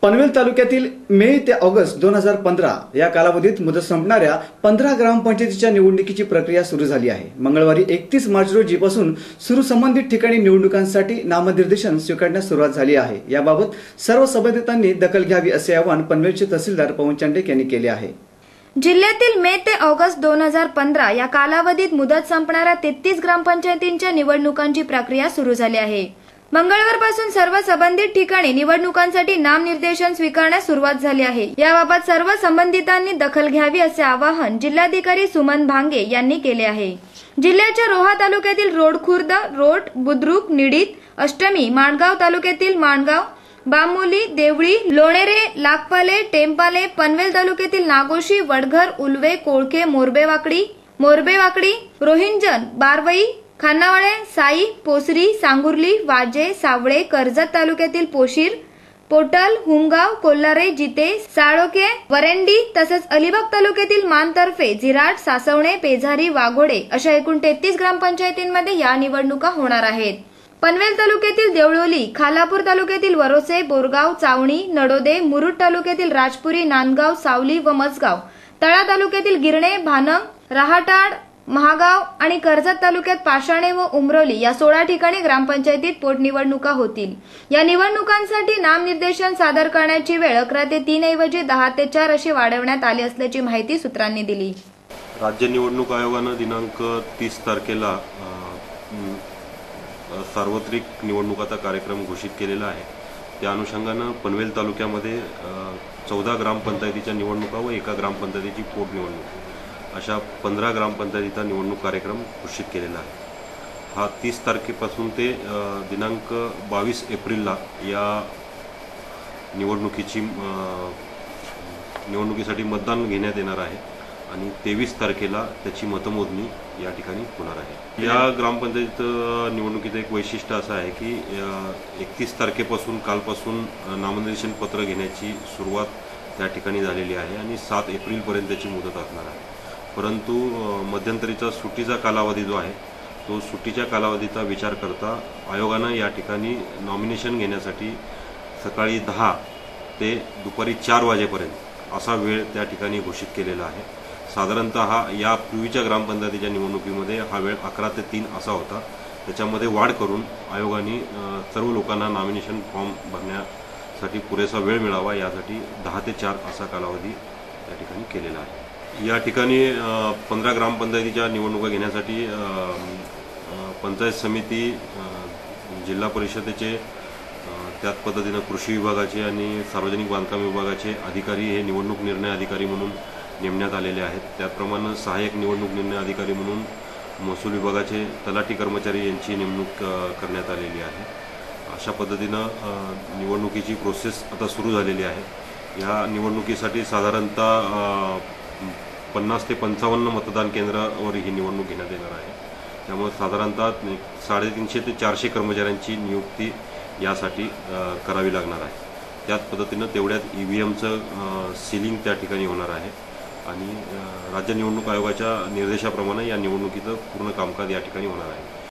पनवेल तालुक्यातील मे ते ऑगस्ट 2015 या कालावधीत मुदत संपणाऱ्या 15 ग्रामपंचायतीच्या निवडणुकीची प्रक्रिया सुरू झाली आहे। मंगळवारी 31 मार्च रोजीपासून सुरू संबंधित ठिकाणी निवडणुकांसाठी नामनिर्देशन स्वीकारण्यास सुरुवात झाली आहे। याबाबत सर्व संबंधितांनी दखल घ्यावी असे आवाहन पनवेलचे तहसीलदार पवन चांडेक यांनी केले आहे। जिल्ह्यातील मे ते ऑगस्ट 2015 या कालावधीत मुदत संपणाऱ्या 33 ग्रामपंचायतींच्या निवडणुकांची प्रक्रिया सुरू झाली आहे। मंगळवारपासून सर्व संबंधित ठिकाणी निवडणुकांसाठी नामनिर्देशन स्वीकारण्यास सुरुवात झाली आहे। याबाबत सर्व संबंधितांनी दखल घ्यावी असे आवाहन जिल्हाधिकारी सुमन भांगे यांनी केले आहे। जिल्ह्याच्या रोहा तालुक्यातील रोडखुर्द, रोड, बुद्रुक, निडीत, अष्टमी, माणगाव तालुक्यातील माणगाव, बामोली, देवळी, लोणेरे, लागपाले, टेंपाले, पनवेल तालुक्यातील नागोशी, वडघर, उलवे, कोळखे, मोरबेवाकडी, रोहिंजन, बारवई, खानावळे, साई, पोसरी, सांगुर्ली, वाजे, सावळे, कर्जत तालुक्यातील पोशीर, पोटल, हुमगाव, कोल्हारे, जिते, साळोखे, वरेंडी तसेच अलिबाग तालुक्यातील मानतर्फे, झिराट, सासवणे, पेझारी, वाघोडे अशा एकूण 33 ग्रामपंचायतींमध्ये या निवडणुका होणार आहेत। पनवेल तालुक्यातील देवळोली, खालापूर तालुक्यातील वरोसे, बोरगाव, चावणी, नडोदे, मुरुड तालुक्यातील राजपुरी, नांदगाव, सावली व मसगाव, तळा तालुक्यातील गिरणे, भानंग, राहाटाड, महागाव आणि कर्जत तालुक्यात पाषाणे व उमरोली या 16 ठिकाणी ग्रामपंचायतीत पोटनिवडणुका होतील। या निवडणुकांसाठी नामनिर्देशन सादर करण्याची वेळ 11 ते 3 ऐवजी 10 ते 4 अशी वाढवण्यात आली असल्याची माहिती सूत्रांनी दिली। राज्य निवडणूक आयोगाने दिनांक 30 तारखेला सार्वत्रिक निवडणुकाचा कार्यक्रम घोषित केलेला आहे। त्या अनुषंगाने पनवेल तालुक्यामध्ये 14 ग्रामपंचायतीच्या निवडणुका व एका ग्रामपंचायतीची पोटनिवडणूक अशा 15 ग्रामपंचायतीचा निवडणूक कार्यक्रम घोषित केलेला आहे। हा 30 तारखेपासून ते दिनांक 22 एप्रिलला या निवडणुकीसाठी मतदान घेण्यात येणार आहे आणि 23 तारखेला त्याची मतमोजणी या ठिकाणी होणार आहे। या ग्रामपंचायत निवडणुकीचं एक वैशिष्ट्य असं आहे की 31 तारखेपासून कालपासून नामनिर्देशन पत्र घेण्याची सुरुवात त्या ठिकाणी झालेली आहे आणि 7 एप्रिलपर्यंत त्याची मुदत असणार आहे। परंतु मध्यंतरीचा सुट्टीचा कालावधी जो आहे तो सुट्टीच्या कालावधीचा विचार करता आयोगानं या ठिकाणी नॉमिनेशन घेण्यासाठी सकाळी 10 ते दुपारी 4 वाजेपर्यंत असा वेळ त्या ठिकाणी घोषित केलेला आहे। साधारणतः या पूर्वीच्या ग्रामपंचायतीच्या निवडणुकीमध्ये हा वेळ 11 ते 3 असा होता। त्याच्यामध्ये वाढ करून आयोगाने सर्व लोकांना नॉमिनेशन फॉर्म भरण्यासाठी पुरेसा वेळ मिळावा यासाठी 10 ते 4 असा कालावधी त्या ठिकाणी केलेला आहे। या ठिकाणी 15 ग्रामपंचायतीच्या निवडणुका घेण्यासाठी पंचायत समिती, जिल्हा परिषदेचे, त्याच पद्धतीनं कृषी विभागाचे आणि सार्वजनिक बांधकाम विभागाचे अधिकारी हे निवडणूक निर्णय अधिकारी म्हणून नेमण्यात आलेले आहेत। त्याचप्रमाणे सहाय्यक निवडणूक निर्णय अधिकारी म्हणून महसूल विभागाचे तलाठी कर्मचारी यांची नेमणूक करण्यात आलेली आहे। अशा पद्धतीनं निवडणुकीची प्रोसेस आता सुरू झालेली आहे। या निवडणुकीसाठी साधारणतः 50 ते 55 मतदान केंद्रावर ही निवडणूक घेण्यात येणार आहे। त्यामुळे साधारणतः 350 ते 400 कर्मचाऱ्यांची नियुक्ती यासाठी करावी लागणार आहे। त्याच पद्धतीनं तेवढ्यात EVMचं सीलिंग त्या ठिकाणी होणार आहे आणि राज्य निवडणूक आयोगाच्या निर्देशाप्रमाणे या निवडणुकीचं पूर्ण कामकाज या ठिकाणी होणार आहे।